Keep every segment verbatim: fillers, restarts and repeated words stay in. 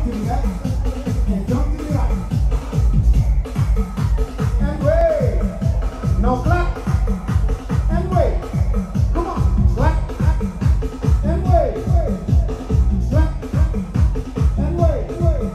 to the left and jump to the right. And wait. Now clap. And wait. Come on. Clap. And wait. Clap. And wait. Wait.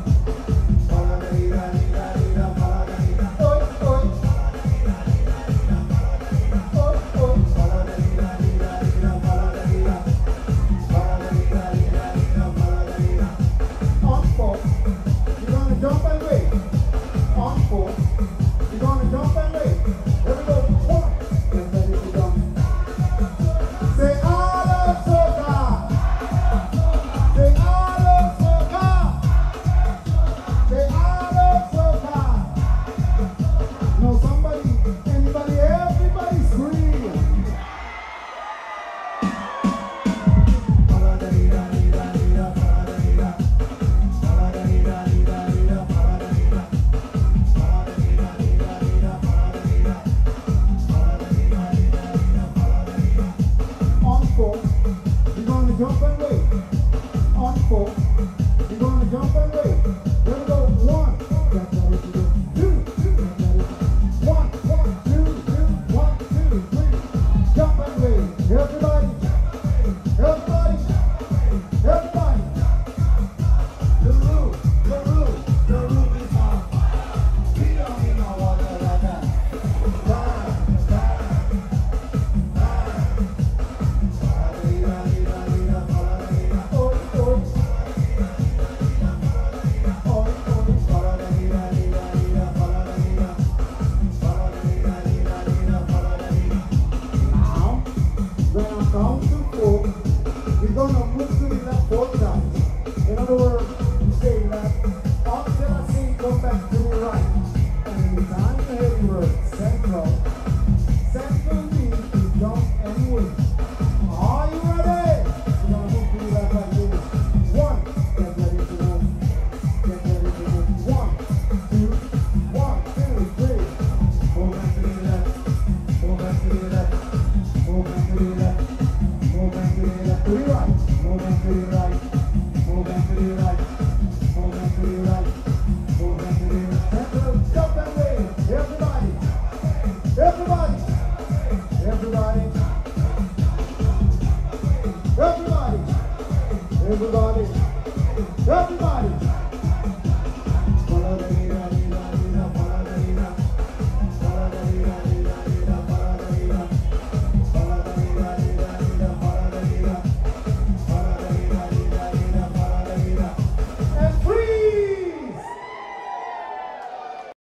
On four. You're gonna jump and wait. On four. You're gonna jump and wait. Here we go. One. Get ready to jump. Say I love soca. Say I love soca. Say I love soca. No, somebody, anybody, everybody scream. On four, you're gonna jump and wait. On four, you're gonna jump and wait. Here we go. One, get ready to go. Two, two, get ready to go. One, one, two, two, one, two, three. Jump and wait. Everybody, everybody, everybody. The rule, the rule, the rule is on. We don't need no water like that. Bye, bye, bye. Now, when I count to four, we're gonna move to the left four times. In other words, you say that until I say go back to the right. And in time ahead you were central. Central means to jump and wait. Are you ready? We're gonna move to the left like this. One, get ready to move. Get ready to move. One, two, one, two, three. Go back to the left. Go back to the left. Go back to the left. Go back to the left. To the right. Go back to the right. Go back to the right. Go back to the right. Go back to the left. Central, jump and wait. Everybody. Everybody. Everybody. Everybody. Everybody. Everybody.